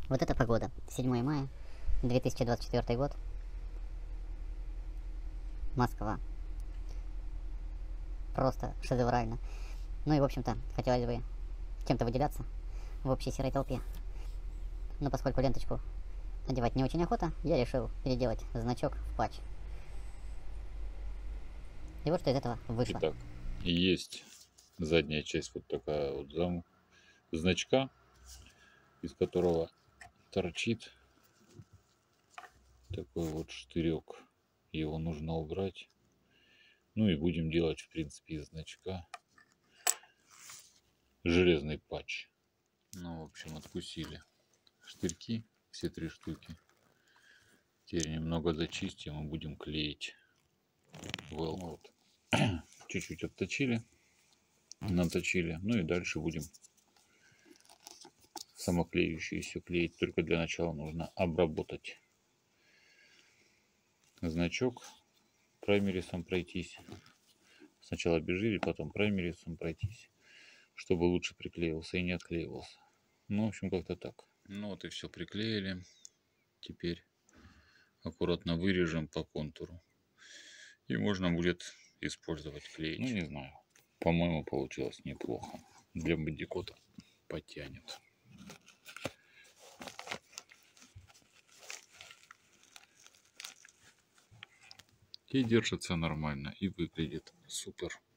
Вот это погода. 7 мая, 2024 год. Москва. Просто шедеврально. Ну и, в общем-то, хотелось бы чем-то выделяться в общей серой толпе. Но поскольку ленточку надевать не очень охота, я решил переделать значок в патч. И вот что из этого вышло. Итак, есть задняя часть вот такая вот значка, из которого торчит такой вот штырек. Его нужно убрать. Ну и будем делать, в принципе, из значка железный патч. Ну, в общем, откусили штырьки, все 3 штуки. Теперь немного зачистим и будем клеить велкрут. Чуть-чуть отточили, наточили. Ну и дальше будем самоклеющиеся клеить. Только для начала нужно обработать значок, праймерисом пройтись. Сначала обезжирить, потом праймерисом пройтись, чтобы лучше приклеился и не отклеивался. Ну, в общем, как-то так. Ну вот и все приклеили. Теперь аккуратно вырежем по контуру. И можно будет использовать клеить. Ну, не знаю. По-моему, получилось неплохо. Для бандикота потянет. И держится нормально, и выглядит супер.